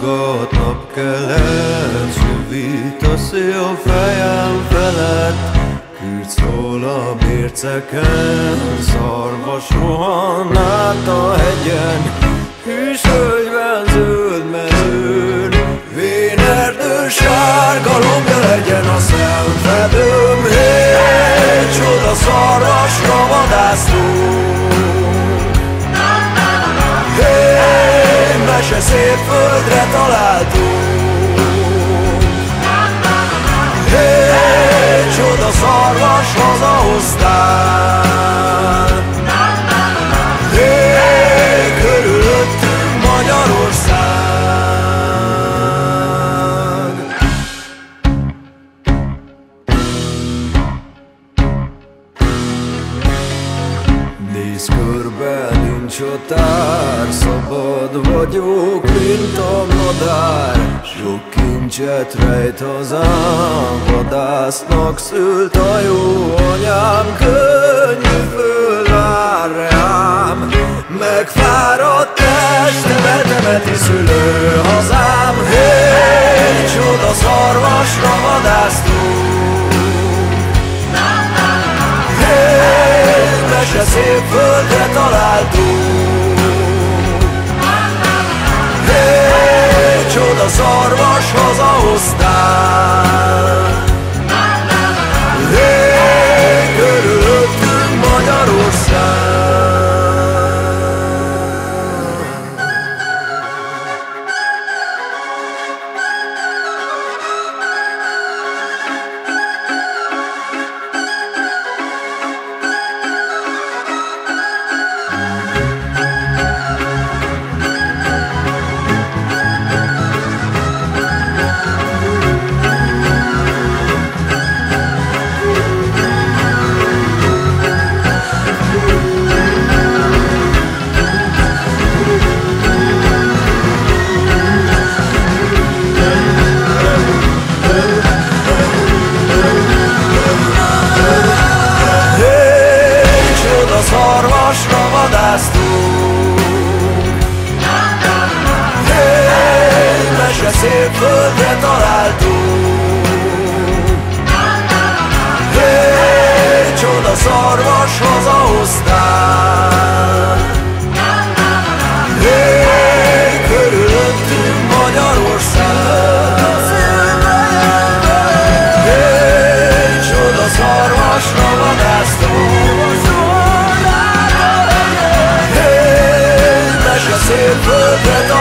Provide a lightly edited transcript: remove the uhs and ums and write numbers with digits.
Szakadt napkelet, süvít a szél fejem felett. Kürt szól a mérceken, szarvas rohan át a hegyen. Hűs hölgyben, zöld mezőn, vén erdő, sárga lombja legyen a szemfedőm. Hé, csoda szarvasra vadásztunk. Hé, mese szép földre találtunk. Hé, csoda szarvas hazahoztál. Hé, körülöttünk Magyarország. Nézz körbe, nincs határ, szabad vagyok, mint a madár. Sok kincset rejt hazám, vadásznak szült a jó anyám. Könnyű fölvár rám, megfáradt testemet temeti szülő hazám. Hé, csoda szarvasra vadásztunk. Hé, mese szép földre találtunk. Hé, csoda szarvas hazahoztál. Hé, körülöttünk Magyarország. Szarvasra vadásztunk. Hé, mese szép földre találtunk. Hé, csoda szarvas hazahoztál. Hé, körülöttünk Magyarország. Hé, csoda szarvasra vadásztunk. Szép földre